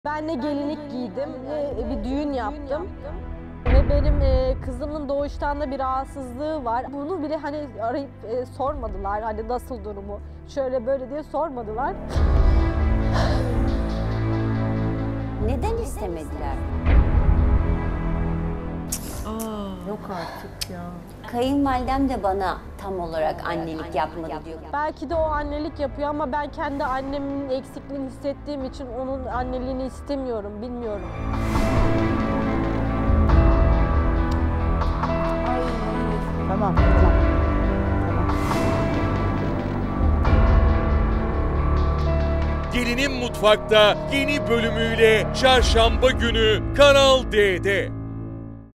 Ben ne gelinlik giydim, ne bir düğün yaptım. Ve benim kızımın doğuştan da bir rahatsızlığı var. Bunu bile hani arayıp sormadılar, hani nasıl durumu, şöyle böyle diye sormadılar. Neden istemediler? Yok artık ya. Kayınvalidem de bana tam olarak annelik yapmadı diyor. Belki de o annelik yapıyor ama ben kendi annemin eksikliğini hissettiğim için onun anneliğini istemiyorum, bilmiyorum. Tamam. Gelinin Mutfak'ta yeni bölümüyle Çarşamba günü Kanal D'de.